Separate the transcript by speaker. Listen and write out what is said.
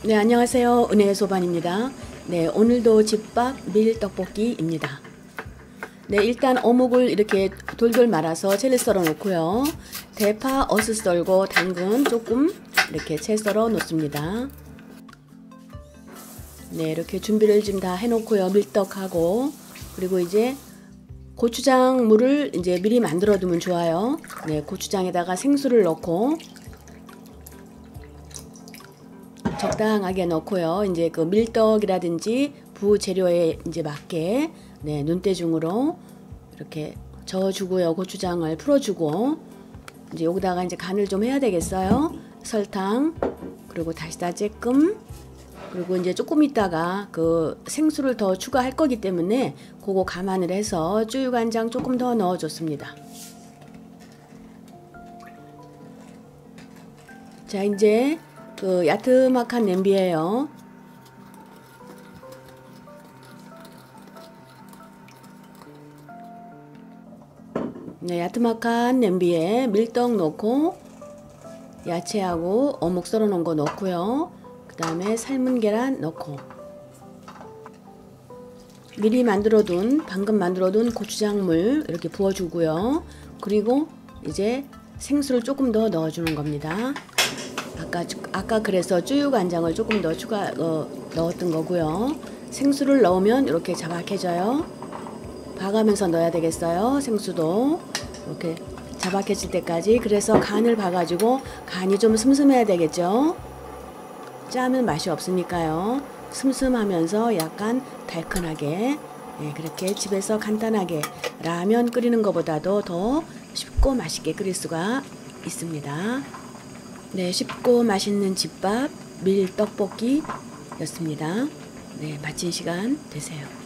Speaker 1: 네, 안녕하세요. 은혜의 소반입니다. 네, 오늘도 집밥 밀떡볶이입니다. 네, 일단 어묵을 이렇게 돌돌 말아서 채를 썰어 놓고요. 대파, 어슷 썰고 당근 조금 이렇게 채 썰어 놓습니다. 네, 이렇게 준비를 지금 다 해놓고요. 밀떡하고 그리고 이제 고추장 물을 이제 미리 만들어 두면 좋아요. 네, 고추장에다가 생수를 넣고 적당하게 넣고요. 이제 그 밀떡이라든지 부재료에 이제 맞게 네, 눈대중으로 이렇게 저어주고요. 고추장을 풀어주고 이제 여기다가 이제 간을 좀 해야 되겠어요. 설탕 그리고 다시다 쬐끔 그리고 이제 조금 있다가 그 생수를 더 추가할 거기 때문에 그거 감안을 해서 쭈유간장 조금 더 넣어줬습니다. 자, 이제 그 야트막한 냄비예요. 네, 야트막한 냄비에 밀떡 넣고 야채하고 어묵 썰어 놓은 거 넣고요. 그 다음에 삶은 계란 넣고 미리 방금 만들어둔 고추장물 이렇게 부어주고요. 그리고 이제 생수를 조금 더 넣어주는 겁니다. 아까 그래서 쭈유간장을 조금 더 넣었던 거고요. 생수를 넣으면 이렇게 자박해져요. 봐가면서 넣어야 되겠어요. 생수도 이렇게 자박해질 때까지. 그래서 간을 봐가지고 간이 좀 슴슴해야 되겠죠. 짜면 맛이 없으니까요. 슴슴하면서 약간 달큰하게 그렇게 집에서 간단하게 라면 끓이는 것보다도 더 쉽고 맛있게 끓일 수가 있습니다. 네, 쉽고 맛있는 집밥 밀떡볶이였습니다. 네, 마친 시간 되세요.